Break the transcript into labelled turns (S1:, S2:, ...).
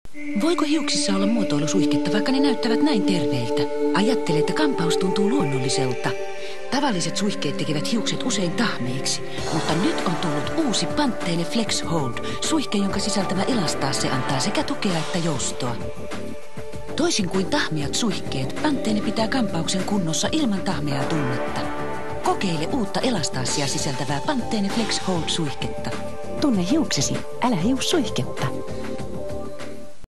S1: Voiko hiuksissa olla muotoilusuihketta, vaikka ne näyttävät näin terveiltä? Ajattele, että kampaus tuntuu luonnolliselta. Tavalliset suihkeet tekevät hiukset usein tahmeiksi, mutta nyt on tullut uusi Pantene Flex Hold, suihke, jonka sisältämä elastaase antaa sekä tukea että joustoa. Toisin kuin tahmeat suihkeet, Pantene pitää kampauksen kunnossa ilman tahmeaa tunnetta. Kokeile uutta elastaasia sisältävää Pantene Flex Hold suihketta.
S2: Tunne hiuksesi, älä hiussuihketta.